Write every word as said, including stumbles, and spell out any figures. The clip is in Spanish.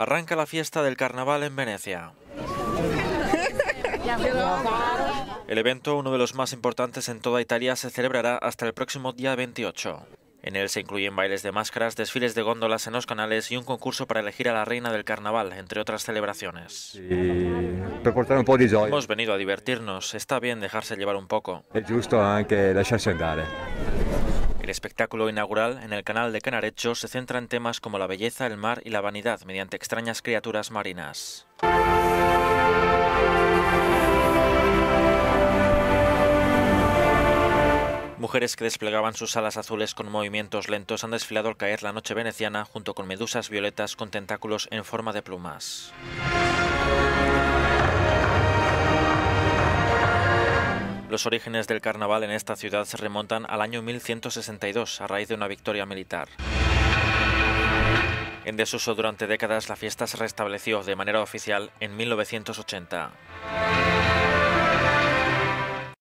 Arranca la fiesta del carnaval en Venecia. El evento, uno de los más importantes en toda Italia, se celebrará hasta el próximo día veintiocho. En él se incluyen bailes de máscaras, desfiles de góndolas en los canales y un concurso para elegir a la reina del carnaval, entre otras celebraciones. Hemos venido a divertirnos, está bien dejarse llevar un poco. Es justo anche lasciarsi andare. El espectáculo inaugural en el canal de Canareccio se centra en temas como la belleza, el mar y la vanidad mediante extrañas criaturas marinas. Mujeres que desplegaban sus alas azules con movimientos lentos han desfilado al caer la noche veneciana junto con medusas violetas con tentáculos en forma de plumas. Los orígenes del carnaval en esta ciudad se remontan al año mil ciento sesenta y dos, a raíz de una victoria militar. En desuso durante décadas, la fiesta se restableció de manera oficial en mil novecientos ochenta.